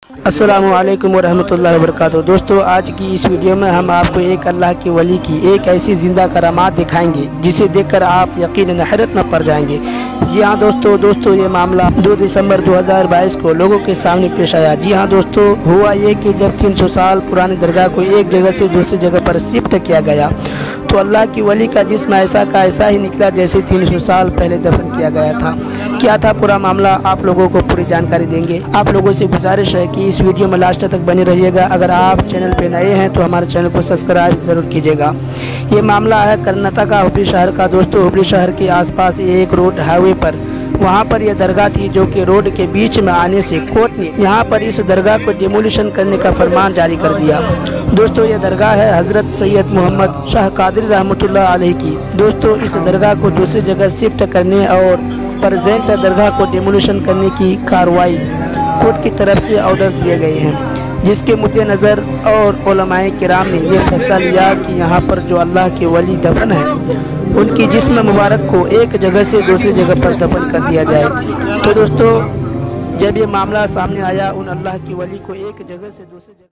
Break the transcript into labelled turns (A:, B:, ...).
A: अस्सलामु अलैकुम वरहमतुल्लाहि वबरकातुहू। दोस्तों, आज की इस वीडियो में हम आपको एक अल्लाह के वली की एक ऐसी ज़िंदा करामात दिखाएंगे जिसे देखकर आप यकीनन हैरत में पड़ जाएंगे। जी हाँ दोस्तों, ये मामला 2 दिसंबर 2022 को लोगों के सामने पेश आया। जी हाँ दोस्तों, हुआ ये कि जब 300 साल पुरानी दरगाह को एक जगह से दूसरी जगह पर शिफ्ट किया गया तो अल्लाह की वली का जिस्म ऐसा का ऐसा ही निकला जैसे 300 साल पहले दफन किया गया था। क्या था पूरा मामला, आप लोगों को पूरी जानकारी देंगे। आप लोगों से गुजारिश है कि इस वीडियो में लास्ट तक बने रहिएगा। अगर आप चैनल पे नए हैं तो हमारे चैनल को सब्सक्राइब ज़रूर कीजिएगा। ये मामला है कर्नाटका हुबली शहर का। दोस्तों, हुबली शहर के आसपास एक रोड हाईवे पर वहाँ पर यह दरगाह थी जो कि रोड के बीच में आने से कोर्ट ने यहाँ पर इस दरगाह को डिमोलिशन करने का फरमान जारी कर दिया। दोस्तों, यह दरगाह है हज़रत सैयद मोहम्मद शाह कादरी रहमतुल्लाह अलैह की। दोस्तों, इस दरगाह को दूसरी जगह शिफ्ट करने और प्रेजेंट दरगाह को डिमोलिशन करने की कार्रवाई कोर्ट की तरफ से ऑर्डर दिए गए हैं, जिसके मद्देनज़र और उलमाए किराम ने यह फैसला लिया कि यहाँ पर जो अल्लाह के वली दफन है उनकी जिस्म मुबारक को एक जगह से दूसरी जगह पर दफन कर दिया जाए। तो दोस्तों, जब ये मामला सामने आया, उन अल्लाह की वली को एक जगह से दूसरी जगह